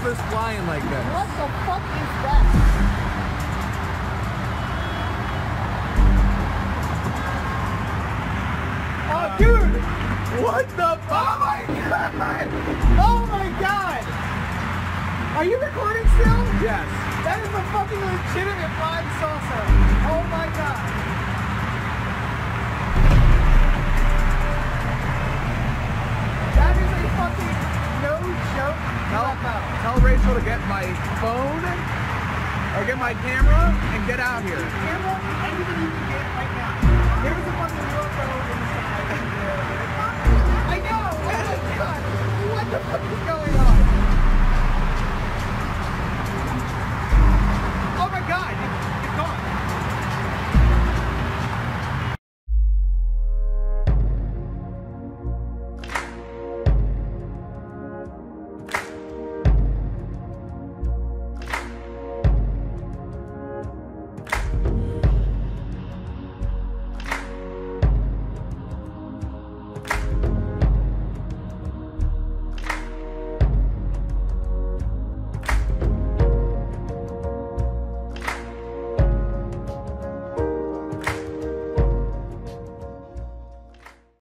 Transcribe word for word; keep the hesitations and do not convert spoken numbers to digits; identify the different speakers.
Speaker 1: this flying like this?
Speaker 2: What the fuck is that? Oh, dude!
Speaker 1: What the fuck?
Speaker 2: Oh my god! Oh my god! Are you recording still?
Speaker 1: Yes.
Speaker 2: That is a fucking legitimate flying saucer. Oh my god. That is a fucking no joke.
Speaker 1: Tell, tell Rachel to get my phone or get my camera and get out here.
Speaker 2: Camera, anything you can get right now. There was a fucking U F O in the sky. I know! Oh my god! What the fuck is going on?